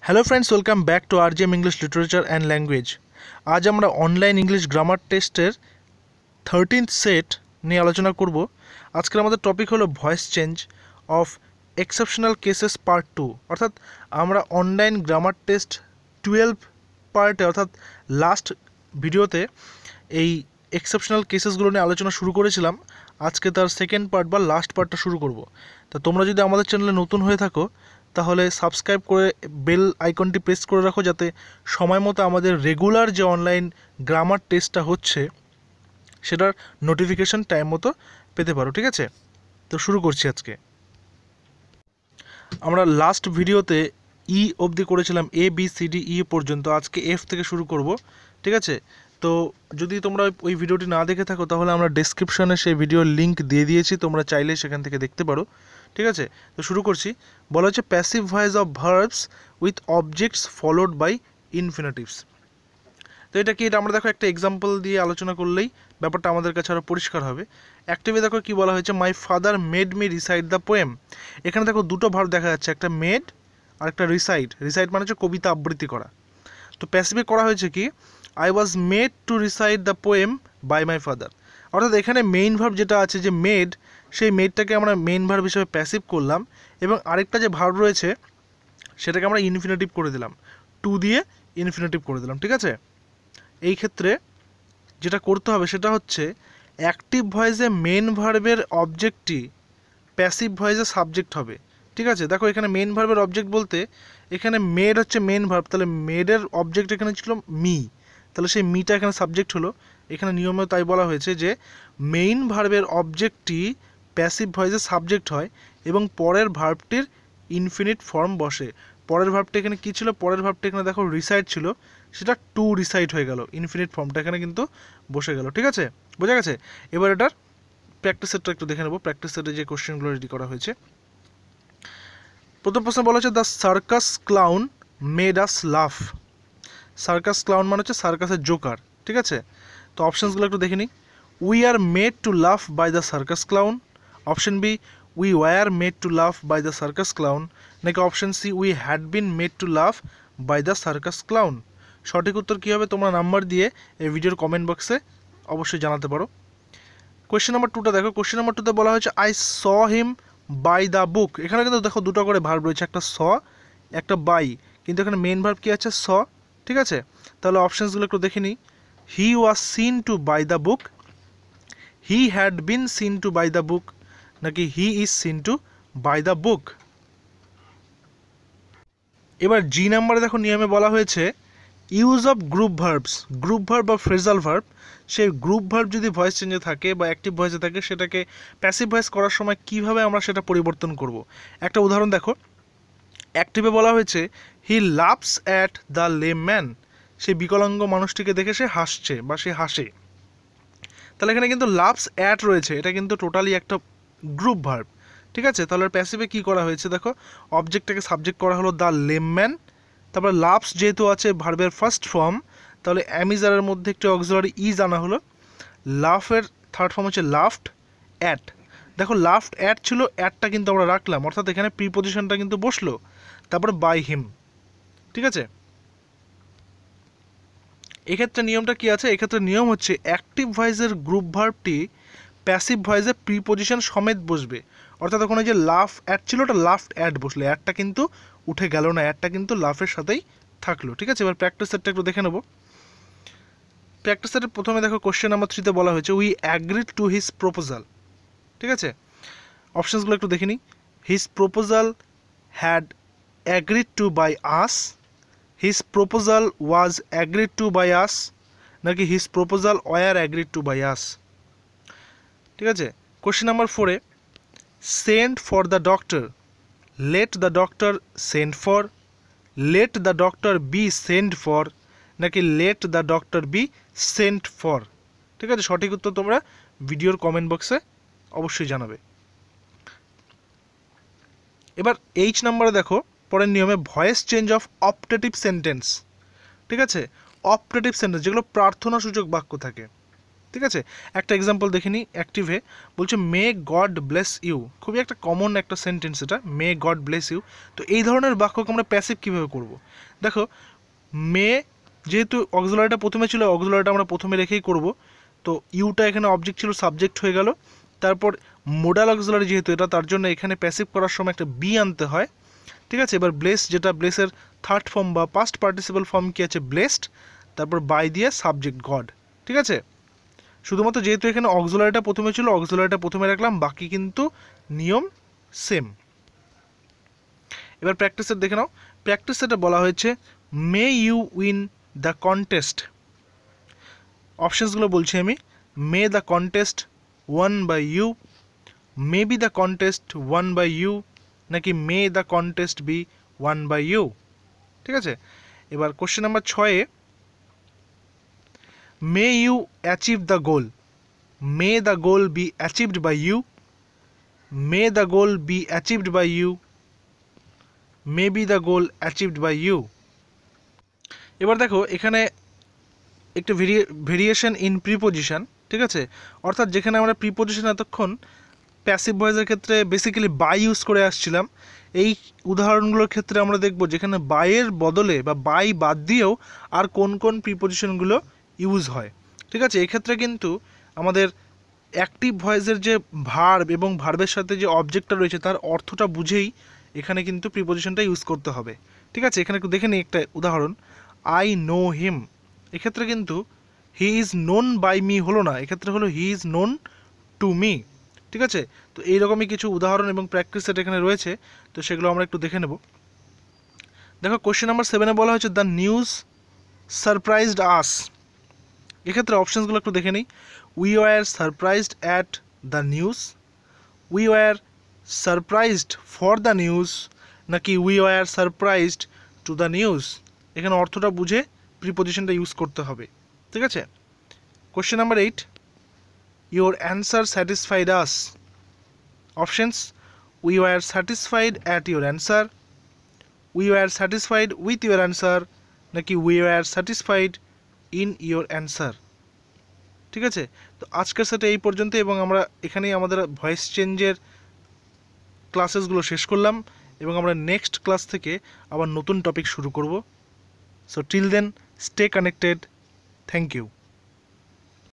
Hello friends, welcome back to RGM English literature and language. আজ আমরা online English grammar টেস্টের 13th set নিয়ে আলোচনা করব। আজকের আমাদের টপিক হলো voice change of exceptional cases part 2। অর্থাৎ আমরা অনলাইন গ্রামার টেস্ট 12 পার্টে অর্থাৎ লাস্ট ভিডিওতে এই এক্সেপশনাল কেসেসগুলো নিয়ে আলোচনা শুরু করেছিলাম। আজকে তার সেকেন্ড পার্ট বা লাস্ট পার্টটা শুরু করব। তা তোমরা যদি আমাদের চ্যানেলে নতুন হয়ে থাকো তাহলে সাবস্ক্রাইব করে বেল আইকনটি প্রেস করে রাখো, যাতে সময় মতো আমাদের রেগুলার যে অনলাইন গ্রামার টেস্টটা হচ্ছে সেটার নোটিফিকেশন টাইম মতো পেতে পারো। ঠিক আছে, তো শুরু করছি। আজকে আমরা লাস্ট ভিডিওতে ই অবধি করেছিলাম, A B C D E পর্যন্ত। আজকে এফ থেকে শুরু করব। ঠিক আছে, তো যদি তোমরা ওই ভিডিওটি না দেখে থাকো তাহলে আমরা ডেসক্রিপশনে সেই ভিডিওর লিঙ্ক দিয়ে দিয়েছি, তোমরা চাইলে সেখান থেকে দেখতে পারো। ঠিক আছে, তো শুরু করছি। বলা হচ্ছে passive voice of verbs with objects followed by infinitives. তো এটা কি, এটা আমরা দেখো একটা এক্সাম্পল দিয়ে আলোচনা করলেই ব্যাপারটা আমাদের কাছে আরও পরিষ্কার হবে। অ্যাক্টিভে দেখো কি বলা হয়েছে, my father made me recite the poem. এখানে দেখো দুটো ভার্ব দেখা যাচ্ছে, একটা মেড আর একটা রিসাইট। রিসাইট মানে হচ্ছে কবিতা আবৃত্তি করা। তো প্যাসিভে করা হয়েছে কি, I was made to recite the poem by my father. অর্থাৎ এখানে মেইন ভার্ব যেটা আছে যে মেড, সেই মেডটাকে আমরা মেইন ভার্ব হিসেবে প্যাসিভ করলাম, এবং আরেকটা যে ভার্ব রয়েছে সেটাকে আমরা ইনফিনিটিভ করে দিলাম, টু দিয়ে ইনফিনিটিভ করে দিলাম। ঠিক আছে, এই ক্ষেত্রে যেটা করতে হবে সেটা হচ্ছে অ্যাক্টিভ ভয়েসে মেন ভার্বের অবজেক্টটি প্যাসিভ ভয়েসে সাবজেক্ট হবে। ঠিক আছে, দেখো এখানে মেন ভার্বের অবজেক্ট বলতে এখানে মেড হচ্ছে মেন ভার্ব, তাহলে মেডের অবজেক্ট এখানে ছিল মি, তাহলে সেই মিটা এখানে সাবজেক্ট হলো। এখানে নিয়মে তাই বলা হয়েছে যে মেইন ভার্বের অবজেক্টটি প্যাসিভ ভয়েসে সাবজেক্ট হয় এবং পরের ভার্বটির ইনফিনিট ফর্ম বসে। পরের ভার্বটা এখানে কী ছিল, পরের ভার্বটা এখানে দেখো রিসাইট ছিল, সেটা টু রিসাইট হয়ে গেল, ইনফিনিট ফর্মটা এখানে কিন্তু বসে গেল। ঠিক আছে, বোঝা গেছে? এবার এটার প্র্যাকটিস সেটটা একটু দেখে নেবো। প্র্যাকটিস সেটে যে কোশ্চেনগুলো রেডি করা হয়েছে। প্রথম প্রশ্ন বলা হচ্ছে the circus clown made us laugh. Circus clown মানে হচ্ছে সার্কাসের জোকার। ঠিক আছে, তো অপশানসগুলো একটু দেখে নিই। We are made to laugh by the circus clown. Option B, we were made to laugh by the circus clown. নাকি option C, we had been made to laugh by the circus clown. সঠিক উত্তর কী হবে তোমরা number দিয়ে এই ভিডিওর comment বক্সে অবশ্যই জানাতে পারো। কোয়েশ্চেন নাম্বার 2টা দেখো। কোয়েশ্চেন নাম্বার 2তে বলা হয়েছে I saw him buy the book. এখানে কিন্তু দেখো দুটো করে ভার্ব রয়েছে, একটা স একটা বাই, কিন্তু এখানে মেন ভার্ব কী আছে, স। ঠিক আছে, তাহলে অপশানসগুলো একটু দেখে নিই। He was seen to buy the book, he had been seen to buy the book, নাকি he is seen to buy the book. এবার জি নাম্বারে দেখো নিয়মে বলা হয়েছে use of group verbs. Group verb বা ফ্রেজাল ভার্ব, সেই group verb যদি ভয়েস চেঞ্জে থাকে বা অ্যাক্টিভ ভয়েসে থাকে সেটাকে প্যাসিভ ভয়েস করার সময় কিভাবে আমরা সেটা পরিবর্তন করব। একটা উদাহরণ দেখো। অ্যাক্টিভে বলা হয়েছে he laughs at the lame man. সেই বিকলাঙ্গ মানুষটিকে দেখে সে হাসছে বা সে হাসে। তাহলে এখানে কিন্তু লাভস অ্যাট রয়েছে, এটা কিন্তু টোটালি একটা গ্রুপ ভার্ব। ঠিক আছে, তাহলে প্যাসিভে কী করা হয়েছে দেখো, অবজেক্টটাকে সাবজেক্ট করা হলো দ্য লেম ম্যান, তারপর লাভস যেহেতু আছে ভার্বের ফার্স্ট ফর্ম, তাহলে অ্যামিজারের মধ্যে একটি অক্সিলারি ইজ আনা হলো। লাফের থার্ড ফর্ম হচ্ছে লাফড অ্যাট। দেখো লাফড অ্যাট ছিল, অ্যাটটা কিন্তু আমরা রাখলাম, অর্থাৎ এখানে প্রিপোজিশনটা কিন্তু বসলো, তারপরে বাই হিম। ঠিক আছে, এক্ষেত্রে নিয়মটা কি আছে, এক্ষেত্রে নিয়ম হচ্ছে অ্যাক্টিভ ভয়েসের গ্রুপ ভার্বটি প্যাসিভ ভয়েসে প্রিপোজিশন সমেত বসবে। অর্থাৎ ওখানে যে লাফ অ্যাট ছিল ওটা লাফড অ্যাট বসলে, অ্যাটটা কিন্তু উঠে গেল না, অ্যাটটা কিন্তু লাফের সাথেই থাকলো। ঠিক আছে, এবার প্র্যাকটিস সেটটা একটু দেখে নেবো। প্র্যাকটিস সেটের প্রথমে দেখো কোশ্চেন নাম্বার 3তে বলা হয়েছে we agreed to his proposal. ঠিক আছে, অপশানসগুলো একটু দেখে নিই। His proposal had agreed to by us, his proposal was agreed to by us, নাকি his proposal were agreed to by us. ঠিক আছে, কোশ্চেন নাম্বার 4-এ send for the doctor, let the doctor send for, let the doctor be send for, নাকি let the doctor be sent for. ঠিক আছে, সঠিক উত্তর তোমরা ভিডিওর কমেন্ট বক্সে অবশ্যই জানাবে। এবার এইচ নাম্বারে দেখো পরের নিয়মে voice change of optative sentence. ঠিক আছে, অপটেটিভ সেন্টেন্স যেগুলো প্রার্থনা সূচক বাক্য থাকে। ঠিক আছে, একটা এক্সাম্পল দেখে নিই। অ্যাক্টিভে বলছে মে গড ব্লেস ইউ, খুবই একটা কমন একটা সেন্টেন্স এটা, মে গড ব্লেস ইউ। তো এই ধরনের বাক্যকে আমরা প্যাসিভ কীভাবে করব? দেখো, মে যেহেতু অক্সিলারিটা প্রথমে ছিল, অক্সিলারিটা আমরা প্রথমে রেখেই করব। তো ইউটা এখানে অবজেক্ট ছিল, সাবজেক্ট হয়ে গেল। তারপর মোডাল অক্সিলারি যেহেতু এটা, তার জন্য এখানে প্যাসিভ করার সময় একটা বি আনতে হয়। ঠিক আছে, এবার ব্লেস, যেটা ব্লেসের থার্ড ফর্ম বা পাস্ট পার্টিসিপাল ফর্ম কি আছে? ব্লেসড। তারপর বাই দিয়ে সাবজেক্ট গড। ঠিক আছে, শুধুমাত্র যেহেতু এখানে অক্সিলারিটা প্রথমে ছিল, অক্সিলারিটা প্রথমে রাখলাম, বাকি কিন্তু নিয়ম সেম। এবার প্র্যাকটিসের দেখে নাও। প্র্যাকটিসেটা বলা হয়েছে may you win the contest. অপশানসগুলো বলছি আমি। May the contest won by you, may be the contest won by you, নাকি may the contest be won by you. ঠিক আছে, এবার কোশ্চেন নাম্বার 6-এ may you achieve the goal, may the goal be achieved by you, may the goal be achieved by you, may be the goal achieved by you. এবার দেখো এখানে একটু variation in preposition. ঠিক আছে, অর্থাৎ যেখানে আমরা প্রিপোজিশন এতক্ষণ প্যাসিভ ভয়েসের ক্ষেত্রে বেসিক্যালি বাই ইউজ করে আসছিলাম, এই উদাহরণগুলোর ক্ষেত্রে আমরা দেখব যেখানে বাইয়ের বদলে বা বাই বাদ দিয়েও আর কোন কোন প্রিপোজিশনগুলো ইউজ হয়। ঠিক আছে, এক্ষেত্রে কিন্তু আমাদের অ্যাক্টিভ ভয়েসের যে ভার্ব এবং ভার্বের সাথে যে অবজেক্টটা রয়েছে তার অর্থটা বুঝেই এখানে কিন্তু প্রিপোজিশনটা ইউজ করতে হবে। ঠিক আছে, এখানে একটু দেখে নিই একটা উদাহরণ। আই নো হিম, এক্ষেত্রে কিন্তু he is known by me হলো না, এক্ষেত্রে হলো he is known to me. ঠিক আছে, তো এইরকমই কিছু উদাহরণ এবং প্র্যাকটিস সেট এখানে রয়েছে, তো সেগুলো আমরা একটু দেখে নেব। দেখো কোশ্চেন নাম্বার 7-এ বলা হয়েছে দ্য নিউজ সারপ্রাইজড আস। এক্ষেত্রে অপশানসগুলো একটু দেখে নিই। We were surprised at the news, we were surprised for the news, নাকি we were surprised to the news. এখানে অর্থটা বুঝে প্রিপোজিশনটা ইউজ করতে হবে। ঠিক আছে, question number 8, your answer satisfied us. Options, we were satisfied at your answer, we were satisfied with your answer, নাকি we were satisfied in your answer. ঠিক আছে, তো আজকের সেটে এই পর্যন্ত, এবং আমরা এখানেই আমাদের ভয়েস চেঞ্জের ক্লাসেসগুলো শেষ করলাম, এবং আমরা নেক্সট ক্লাস থেকে আবার নতুন টপিক শুরু করব। So till then, stay connected. Thank you.